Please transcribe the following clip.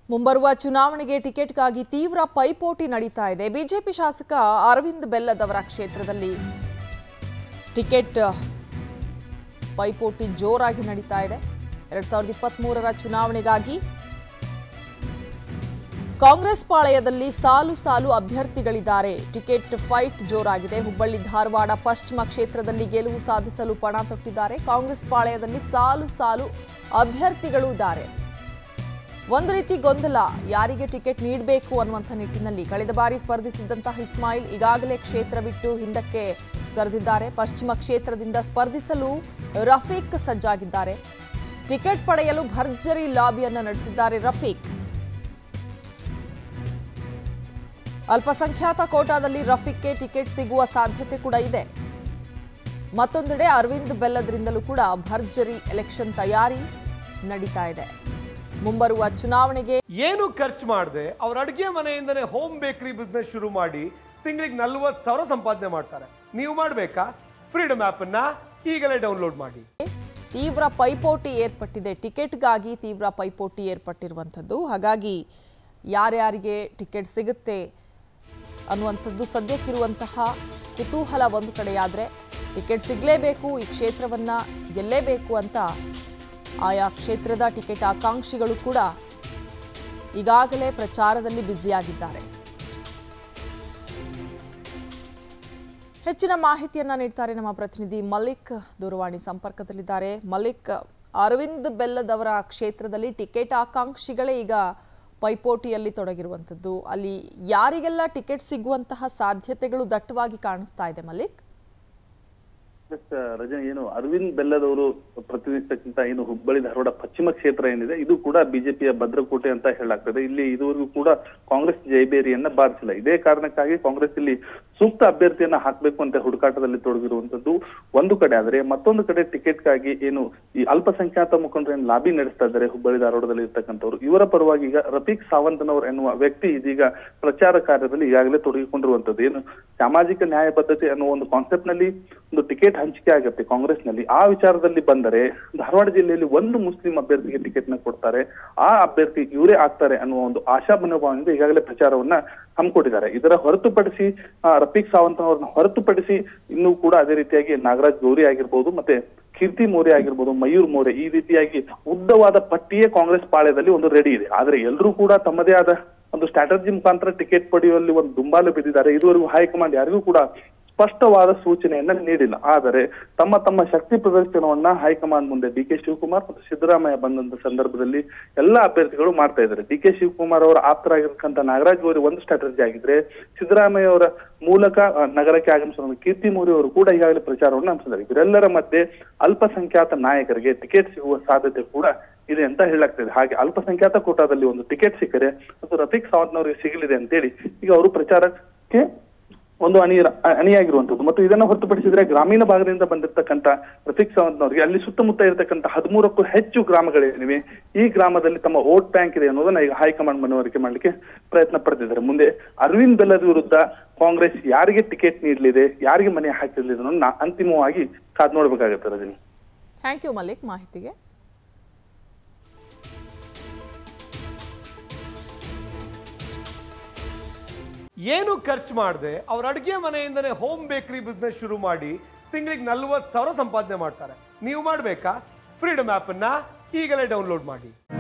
ಮುಂಬರುವ ಚುನಾವಣೆಗೆ ಟಿಕೆಟ್ಗಾಗಿ ತೀವ್ರ ಪೈಪೋಟಿ ನಡೀತಾ ಇದೆ. ಬಿಜೆಪಿ ಶಾಸಕ ಅರವಿಂದ್ ಬೆಲ್ಲದವರ ಕ್ಷೇತ್ರದಲ್ಲಿ ಟಿಕೆಟ್ ಪೈಪೋಟಿ ಜೋರಾಗಿ ನಡೀತಾ ಇದೆ. 2023ರ ಚುನಾವಣೆಗಾಗಿ ಕಾಂಗ್ರೆಸ್ ಪಾಳೆಯದಲ್ಲಿ ಸಾಲು ಅಭ್ಯರ್ಥಿಗಳಿದ್ದಾರೆ. ಟಿಕೆಟ್ ಫೈಟ್ ಜೋರಾಗಿದೆ. ಹುಬ್ಬಳ್ಳಿ ಧಾರವಾಡ ಪಶ್ಚಿಮ ಕ್ಷೇತ್ರದಲ್ಲಿ ಗೆಲುವು ಸಾಧಿಸಲು ಪಣ ತೊಟ್ಟಿದ್ದಾರೆ. ಕಾಂಗ್ರೆಸ್ ಪಾಳೆಯದಲ್ಲಿ ಸಾಲು ಅಭ್ಯರ್ಥಿಗಳು ಇದ್ದಾರೆ. ಒಂದು ರೀತಿ ಗೊಂದಲ, ಯಾರಿಗೆ ಟಿಕೆಟ್ ನೀಡಬೇಕು ಅನ್ನುವಂಥ ನಿಟ್ಟಿನಲ್ಲಿ ಕಳೆದ ಬಾರಿ ಸ್ಪರ್ಧಿಸಿದ್ದಂತಹ ಇಸ್ಮಾಯಿಲ್ ಈಗಾಗಲೇ ಕ್ಷೇತ್ರ ಬಿಟ್ಟು ಹಿಂದಕ್ಕೆ ಸರಿದಿದ್ದಾರೆ. ಪಶ್ಚಿಮ ಕ್ಷೇತ್ರದಿಂದ ಸ್ಪರ್ಧಿಸಲು ರಫೀಕ್ ಸಜ್ಜಾಗಿದ್ದಾರೆ. ಟಿಕೆಟ್ ಪಡೆಯಲು ಭರ್ಜರಿ ಲಾಬಿಯನ್ನು ನಡೆಸಿದ್ದಾರೆ ರಫೀಕ್. ಅಲ್ಪಸಂಖ್ಯಾತ ಕೋಟಾದಲ್ಲಿ ರಫೀಕ್ಗೆ ಟಿಕೆಟ್ ಸಿಗುವ ಸಾಧ್ಯತೆ ಕೂಡ ಇದೆ. ಮತ್ತೊಂದೆಡೆ ಅರವಿಂದ್ ಬೆಲ್ಲದ್ರಿಂದಲೂ ಕೂಡ ಭರ್ಜರಿ ಎಲೆಕ್ಷನ್ ತಯಾರಿ ನಡೀತಾ ಇದೆ. ಮುಂಬರುವ ಚುನಾವಣೆಗೆ ಏನು ಖರ್ಚು ಮಾಡದೆ ಅವರ ಅಡುಗೆ ಮನೆಯಿಂದನೇ ಹೋಮ್ ಬೇಕರಿ ಬಿಸ್ನೆಸ್ ಶುರು ಮಾಡಿ ತಿಂಗಳಿಗೆ 40,000 ಸಂಪಾದನೆ ಮಾಡ್ತಾರೆ. ನೀವು ಮಾಡಬೇಕಾ? ಫ್ರೀಡಮ್ ಆಪ್ ಅನ್ನ ಈಗಲೇ ಡೌನ್ಲೋಡ್ ಮಾಡಿ. ತೀವ್ರ ಪೈಪೋಟಿ ಏರ್ಪಟ್ಟಿದೆ. ಟಿಕೆಟ್ಗಾಗಿ ತೀವ್ರ ಪೈಪೋಟಿ ಏರ್ಪಟ್ಟಿರುವಂಥದ್ದು. ಹಾಗಾಗಿ ಯಾರ್ಯಾರಿಗೆ ಟಿಕೆಟ್ ಸಿಗುತ್ತೆ ಅನ್ನುವಂಥದ್ದು ಸದ್ಯಕ್ಕಿರುವಂತಹ ಕುತೂಹಲ ಒಂದು ಕಡೆಯಾದರೆ, ಟಿಕೆಟ್ ಸಿಗಲೇಬೇಕು, ಈ ಕ್ಷೇತ್ರವನ್ನು ಗೆಲ್ಲೇಬೇಕು ಅಂತ ಆಯಾ ಕ್ಷೇತ್ರದ ಟಿಕೆಟ್ ಆಕಾಂಕ್ಷಿಗಳು ಕೂಡ ಈಗಾಗಲೇ ಪ್ರಚಾರದಲ್ಲಿ ಬ್ಯುಸಿಯಾಗಿದ್ದಾರೆ. ಹೆಚ್ಚಿನ ಮಾಹಿತಿಯನ್ನ ನೀಡ್ತಾರೆ ನಮ್ಮ ಪ್ರತಿನಿಧಿ ಮಲ್ಲಿಕ್. ದೂರವಾಣಿ ಸಂಪರ್ಕದಲ್ಲಿದ್ದಾರೆ. ಮಲ್ಲಿಕ್, ಅರವಿಂದ್ ಬೆಲ್ಲದವರ ಕ್ಷೇತ್ರದಲ್ಲಿ ಟಿಕೆಟ್ ಆಕಾಂಕ್ಷಿಗಳೇ ಈಗ ಪೈಪೋಟಿಯಲ್ಲಿ ತೊಡಗಿರುವಂಥದ್ದು. ಅಲ್ಲಿ ಯಾರಿಗೆಲ್ಲ ಟಿಕೆಟ್ ಸಿಗುವಂತಹ ಸಾಧ್ಯತೆಗಳು ದಟ್ಟವಾಗಿ ಕಾಣಿಸ್ತಾ ಇದೆ ಮಲ್ಲಿಕ್? ರಜನಿ, ಏನು ಅರವಿಂದ್ ಬೆಲ್ಲದವರು ಪ್ರತಿನಿಧಿಸಕ್ಕಿಂತ ಏನು ಹುಬ್ಬಳ್ಳಿ ಧಾರವಾಡ ಪಶ್ಚಿಮ ಕ್ಷೇತ್ರ ಏನಿದೆ ಇದು ಕೂಡ ಬಿಜೆಪಿಯ ಭದ್ರಕೋಟೆ ಅಂತ ಹೇಳಲಾಗ್ತದೆ. ಇಲ್ಲಿ ಇದುವರೆಗೂ ಕೂಡ ಕಾಂಗ್ರೆಸ್ ಜೈಬೇರಿಯನ್ನ ಬಾರಿಸಿಲ್ಲ. ಇದೇ ಕಾರಣಕ್ಕಾಗಿ ಕಾಂಗ್ರೆಸ್ ಇಲ್ಲಿ ಸೂಕ್ತ ಅಭ್ಯರ್ಥಿಯನ್ನ ಹಾಕಬೇಕು ಅಂತ ಹುಡುಕಾಟದಲ್ಲಿ ತೊಡಗಿರುವಂತದ್ದು ಒಂದು ಕಡೆ. ಆದರೆ ಮತ್ತೊಂದು ಕಡೆ ಟಿಕೆಟ್ಗಾಗಿ ಏನು ಈ ಅಲ್ಪಸಂಖ್ಯಾತ ಮುಖಂಡರು ಏನು ಲಾಬಿ ನಡೆಸ್ತಾ ಇದ್ದಾರೆ ಹುಬ್ಬಳ್ಳಿ ಧಾರವಾಡದಲ್ಲಿ ಇರ್ತಕ್ಕಂಥವ್ರು, ಇವರ ಪರವಾಗಿ ಈಗ ರಫೀಕ್ ಸಾವಂತನವರು ಎನ್ನುವ ವ್ಯಕ್ತಿ ಇದೀಗ ಪ್ರಚಾರ ಕಾರ್ಯದಲ್ಲಿ ಈಗಾಗಲೇ ತೊಡಗಿಕೊಂಡಿರುವಂತದ್ದು. ಏನು ಸಾಮಾಜಿಕ ನ್ಯಾಯಬದ್ಧತೆ ಅನ್ನುವ ಒಂದು ಕಾನ್ಸೆಪ್ಟ್ ನಲ್ಲಿ ಒಂದು ಟಿಕೆಟ್ ಹಂಚಿಕೆ ಆಗುತ್ತೆ ಕಾಂಗ್ರೆಸ್ ನಲ್ಲಿ. ಆ ವಿಚಾರದಲ್ಲಿ ಬಂದರೆ ಧಾರವಾಡ ಜಿಲ್ಲೆಯಲ್ಲಿ ಒಂದು ಮುಸ್ಲಿಂ ಅಭ್ಯರ್ಥಿಗೆ ಟಿಕೆಟ್ ನ ಕೊಡ್ತಾರೆ, ಆ ಅಭ್ಯರ್ಥಿ ಇವರೇ ಆಗ್ತಾರೆ ಅನ್ನುವ ಒಂದು ಆಶಾ ಮನೋಭಾವದಿಂದ ಈಗಾಗಲೇ ಪ್ರಚಾರವನ್ನ ಹಮ್ಮಿಕೊಂಡಿದ್ದಾರೆ. ಇದರ ಹೊರತುಪಡಿಸಿ ರಫೀಕ್ ಸಾವಂತ್ ಅವರನ್ನ ಹೊರತುಪಡಿಸಿ ಇನ್ನೂ ಕೂಡ ಅದೇ ರೀತಿಯಾಗಿ ನಾಗರಾಜ್ ಗೌರಿ ಆಗಿರ್ಬೋದು, ಮತ್ತೆ ಕೀರ್ತಿ ಮೋರೆ ಆಗಿರ್ಬೋದು, ಮಯೂರ್ ಮೋರೆ, ಈ ರೀತಿಯಾಗಿ ಉದ್ದವಾದ ಪಟ್ಟಿಯೇ ಕಾಂಗ್ರೆಸ್ ಪಾಳ್ಯದಲ್ಲಿ ಒಂದು ರೆಡಿ ಇದೆ. ಆದ್ರೆ ಎಲ್ಲರೂ ಕೂಡ ತಮ್ಮದೇ ಆದ ಒಂದು ಸ್ಟ್ರಾಟಜಿ ಮುಖಾಂತರ ಟಿಕೆಟ್ ಪಡೆಯುವಲ್ಲಿ ಒಂದು ದುಂಬಾಲು ಬಿದ್ದಿದ್ದಾರೆ. ಇದುವರೆಗೂ ಹೈಕಮಾಂಡ್ ಯಾರಿಗೂ ಕೂಡ ಸ್ಪಷ್ಟವಾದ ಸೂಚನೆಯನ್ನ ನೀಡಿಲ್ಲ. ಆದರೆ ತಮ್ಮ ಶಕ್ತಿ ಪ್ರದರ್ಶನವನ್ನ ಹೈಕಮಾಂಡ್ ಮುಂದೆ ಡಿ ಕೆ ಶಿವಕುಮಾರ್ ಮತ್ತು ಸಿದ್ದರಾಮಯ್ಯ ಬಂದಂತ ಸಂದರ್ಭದಲ್ಲಿ ಎಲ್ಲಾ ಅಭ್ಯರ್ಥಿಗಳು ಮಾಡ್ತಾ ಇದ್ದಾರೆ. ಡಿ ಕೆ ಶಿವಕುಮಾರ್ ಅವರ ಆಪ್ತರಾಗಿರ್ತಕ್ಕಂಥ ನಾಗರಾಜ್ ಗೌರಿ ಒಂದು ಸ್ಟ್ರಾಟಜಿ ಆಗಿದ್ರೆ, ಸಿದ್ದರಾಮಯ್ಯ ಅವರ ಮೂಲಕ ನಗರಕ್ಕೆ ಆಗಮಿಸಿದ ಕೀರ್ತಿ ಮೋರಿ ಅವರು ಕೂಡ ಈಗಾಗಲೇ ಪ್ರಚಾರವನ್ನು ನಡೆಸಿದ್ದಾರೆ. ಇವರೆಲ್ಲರ ಮಧ್ಯೆ ಅಲ್ಪಸಂಖ್ಯಾತ ನಾಯಕರಿಗೆ ಟಿಕೆಟ್ ಸಿಗುವ ಸಾಧ್ಯತೆ ಕೂಡ ಇದೆ ಅಂತ ಹೇಳಲಾಗ್ತದೆ. ಹಾಗೆ ಅಲ್ಪಸಂಖ್ಯಾತ ಕೋಟಾದಲ್ಲಿ ಒಂದು ಟಿಕೆಟ್ ಸಿಕ್ಕರೆ ಮತ್ತು ರಫೀಕ್ ಸಾವಂತ್ನವರಿಗೆ ಸಿಗಲಿದೆ ಅಂತೇಳಿ ಈಗ ಅವರು ಪ್ರಚಾರಕ್ಕೆ ಒಂದು ಅಣಿಯಾಗಿರುವಂತದ್ದು. ಮತ್ತು ಇದನ್ನ ಹೊರತುಪಡಿಸಿದ್ರೆ ಗ್ರಾಮೀಣ ಭಾಗದಿಂದ ಬಂದಿರತಕ್ಕಂಥ ರಫೀಕ್ ಸಾವಂತ್ನವರಿಗೆ ಅಲ್ಲಿ ಸುತ್ತಮುತ್ತ ಇರತಕ್ಕಂಥ 13ಕ್ಕೂ ಹೆಚ್ಚು ಗ್ರಾಮಗಳೇನಿವೆ, ಈ ಗ್ರಾಮದಲ್ಲಿ ತಮ್ಮ ವೋಟ್ ಬ್ಯಾಂಕ್ ಇದೆ ಅನ್ನೋದನ್ನ ಈಗ ಹೈಕಮಾಂಡ್ ಮನವರಿಕೆ ಮಾಡ್ಲಿಕ್ಕೆ ಪ್ರಯತ್ನ ಪಡೆದಿದ್ದಾರೆ. ಮುಂದೆ ಅರವಿಂದ್ ಬೆಲ್ಲದ ವಿರುದ್ಧ ಕಾಂಗ್ರೆಸ್ ಯಾರಿಗೆ ಟಿಕೆಟ್ ನೀಡಲಿದೆ, ಯಾರಿಗೆ ಮನೆ ಹಾಕಿರಲಿದೆ ಅನ್ನೋದನ್ನ ಅಂತಿಮವಾಗಿ ಕಾದ್ ನೋಡ್ಬೇಕಾಗತ್ತೆ. ರಜನಿ, ಥ್ಯಾಂಕ್ ಯು ಮಲ್ಲಿಕ್ ಮಾಹಿತಿಗೆ. ಏನು ಖರ್ಚು ಮಾಡದೆ ಅವರ ಅಡುಗೆ ಮನೆಯಿಂದನೇ ಹೋಮ್ ಬೇಕರಿ ಬಿಸ್ನೆಸ್ ಶುರು ಮಾಡಿ ತಿಂಗಳಿಗೆ 40,000 ಸಂಪಾದನೆ ಮಾಡ್ತಾರೆ. ನೀವು ಮಾಡಬೇಕಾ? ಫ್ರೀಡಮ್ ಆಪ್ ಅನ್ನ ಈಗಲೇ ಡೌನ್ಲೋಡ್ ಮಾಡಿ.